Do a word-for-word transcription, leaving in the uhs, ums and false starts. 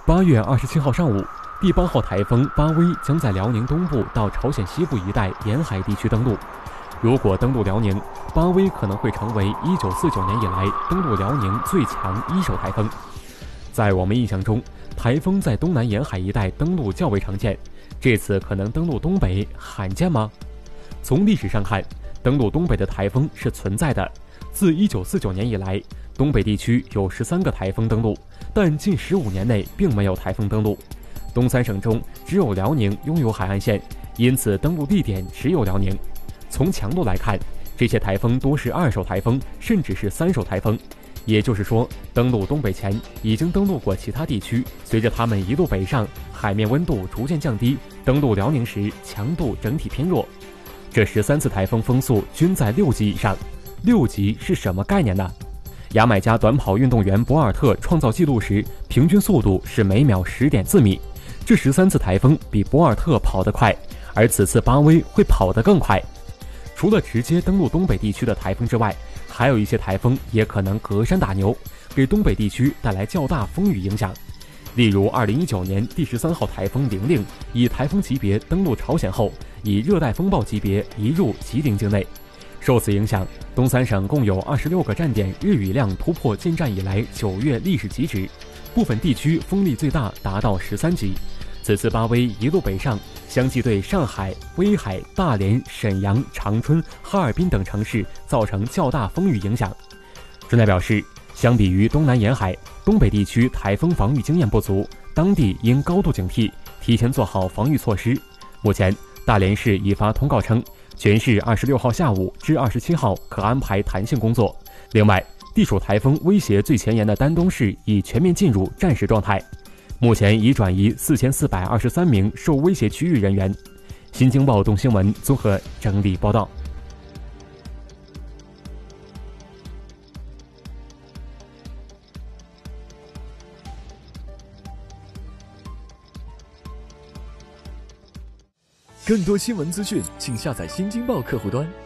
八月二十七号上午，第八号台风巴威将在辽宁东部到朝鲜西部一带沿海地区登陆。如果登陆辽宁，巴威可能会成为一九四九年以来登陆辽宁最强一手台风。在我们印象中，台风在东南沿海一带登陆较为常见，这次可能登陆东北，罕见吗？从历史上看，登陆东北的台风是存在的。自一九四九年以来，东北地区有十三个台风登陆，但近十五年内并没有台风登陆。东三省中只有辽宁拥有海岸线，因此登陆地点只有辽宁。从强度来看，这些台风多是二手台风，甚至是三手台风。也就是说，登陆东北前已经登陆过其他地区，随着它们一路北上，海面温度逐渐降低，登陆辽宁时强度整体偏弱。这十三次台风风速均在六级以上。六级是什么概念呢？牙买加短跑运动员博尔特创造纪录时，平均速度是每秒 十点四米。这十三次台风比博尔特跑得快，而此次巴威会跑得更快。除了直接登陆东北地区的台风之外，还有一些台风也可能隔山打牛，给东北地区带来较大风雨影响。例如二零一九年第十三号台风玲玲以台风级别登陆朝鲜后，以热带风暴级别移入吉林境内。受此影响，东三省共有二十六个站点日雨量突破建站以来九月历史极值，部分地区风力最大达到十三级。此次巴威一路北上，相继对上海、威海、大连、沈阳、长春、哈尔滨等城市造成较大风雨影响。专家表示，相比于东南沿海，东北地区台风防御经验不足，当地应高度警惕，提前做好防御措施。目前，大连市已发通告称，全市二十六号下午至二十七号可安排弹性工作。另外，地处台风威胁最前沿的丹东市已全面进入战时状态，目前已转移四千四百二十三名受威胁区域人员。新京报动新闻综合整理报道。 更多新闻资讯，请下载新京报客户端。